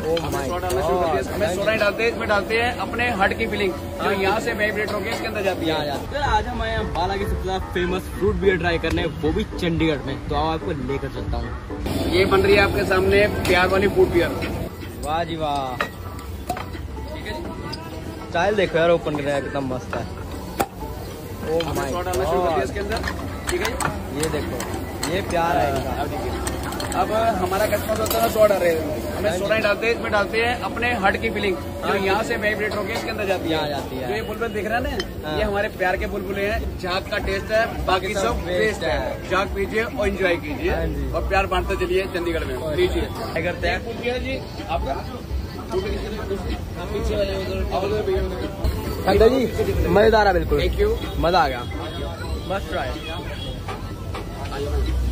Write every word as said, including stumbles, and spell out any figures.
हमें सोडा डालना शुरू करते हैं। हमें सोडा डालते हैं, इसमें डालते हैं अपने हार्ट की फीलिंग जो यहाँ से वाइब्रेट होकर इसके अंदर जाती है। आज हम आए बाला की सबसे ज्यादा फेमस फ्रूट बियर ट्राई करने, वो भी चंडीगढ़ में। तो आओ आपको लेकर चलता हूँ। ये बन रही है आपके सामने प्यार वाली फ्रूट बियर। वाह जी वाह, ठीक है जी। चाय देखो यार, ओपन कर रहा है, कितना मस्त है। ओह माय सोडा डालना शुरू करते हैं इसके अंदर। ठीक है जी। ये देखो, ये प्यार है इनका। अब देखिए, अब हमारा कस्टमर होता है ना सोडा डाल रहे हैं, हमें सोडा डालते हैं, इसमें डालते हैं अपने हार्ट की फीलिंग जो यहाँ से वाइब्रेट होकर इसके अंदर जाती है। जाती है। जो ये बुलबुल दिख रहा है ना, ये हमारे प्यार के बुलबुले हैं। झाग का टेस्ट है, बाकी सब वेस्ट है। झाग पीजिए और एंजॉय कीजिए और प्यार बांटते चलिए चंडीगढ़ में। लीजिए करते हैं जी आपका जी, मजेदार है बिल्कुल, थैंक यू, मजा आ गया। मस्त ट्राई।